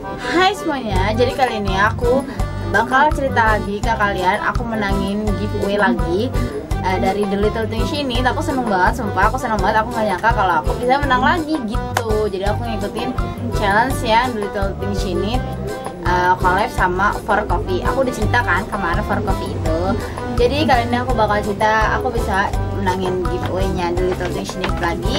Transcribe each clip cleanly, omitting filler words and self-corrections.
Hai semuanya, jadi kali ini aku bakal cerita lagi ke kalian. Aku menangin giveaway lagi dari The Little Things ini. Aku seneng banget, sumpah aku seneng banget. Aku gak nyangka kalau aku bisa menang lagi gitu. Jadi aku ngikutin challenge ya The Little Things ini, collab sama For Coffee. Aku udah ceritakan kemarin For Coffee itu. Jadi kali ini aku bakal cerita aku bisa menangin giveaway-nya The Little Things ini lagi.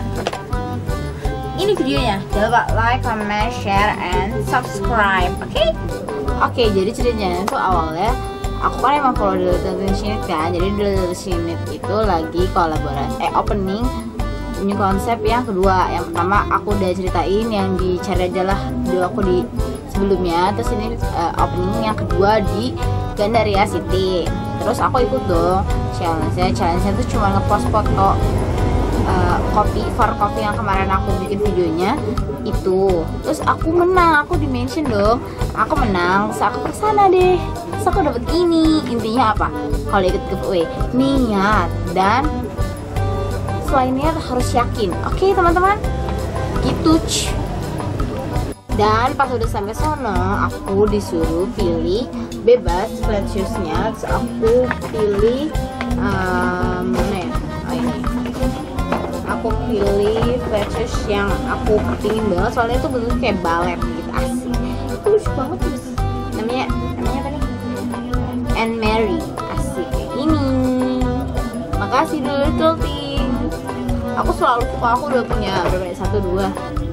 Ini videonya, jangan lupa like, comment, share, and subscribe. Oke, jadi ceritanya itu awalnya aku kan emang follow The Little Things kan. Jadi The Little Things itu lagi kolaborasi opening new konsep yang kedua. Yang pertama aku udah ceritain yang di Cari Aja Lah video aku di sebelumnya. Terus ini opening yang kedua di Gandaria City. Terus aku ikut dong challenge-nya tuh cuma ngepost foto kopi For Coffee yang kemarin aku bikin videonya itu. Terus aku menang, aku di mention dong, aku menang. Terus aku kesana deh, terus aku dapet ini. Intinya apa? Kalau ikut giveaway, niat dan selain niat harus yakin. Oke teman-teman, gitu. Dan pas udah sampai sono, aku disuruh pilih bebas flat shoes-nya. Terus aku pilih mana ya? Oh ini. Aku pilih flat shoes yang aku pingin banget, soalnya itu bentuknya kayak balet gitu, asik. Itu lucu banget terus. Namanya apa nih? And Mary, asik kayak ini. Makasih The Little Things. Aku selalu suka, aku udah punya berapa ya? 1, 2,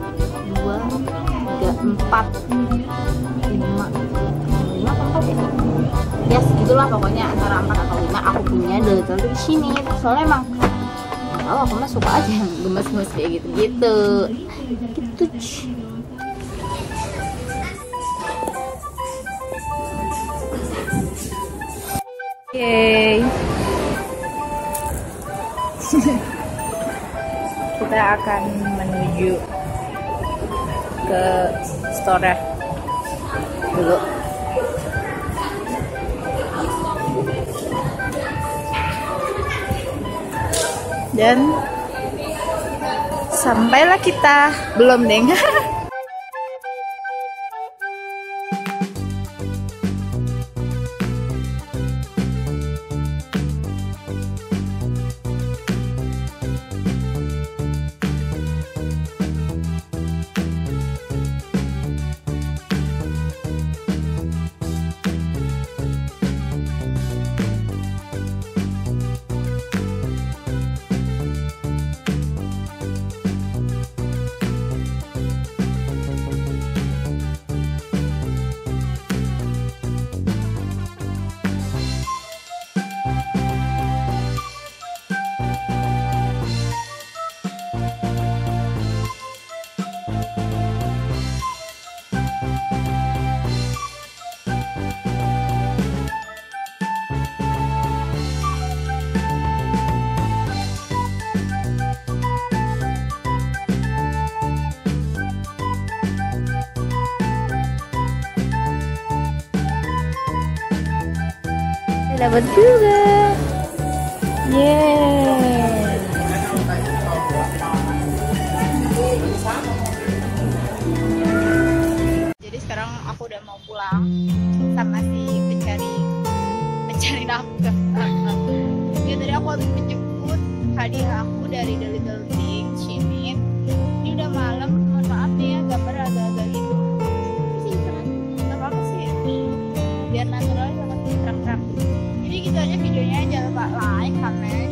3, 4, 5 atau 4 ya? Ya segitulah pokoknya, antara 4 atau 5 aku punya The Little Things ini. Soalnya emang aku mah suka aja yang gemes-gemes kayak gitu-gitu. Oke. Kita akan menuju ke store dulu. Dan sampailah kita, belum deng. Dapat juga, yeah. Jadi sekarang aku udah mau pulang sama si pencari nafkah. Ya tadi aku habis menjemput hadiah aku dari The Little Things ini. Ini udah malam, mohon maaf nih ya gambar agak-agak gitu. Nggak apa-apa sih, biar natural sama terang-terang. Jadi gitu aja videonya, jangan lupa like, comment,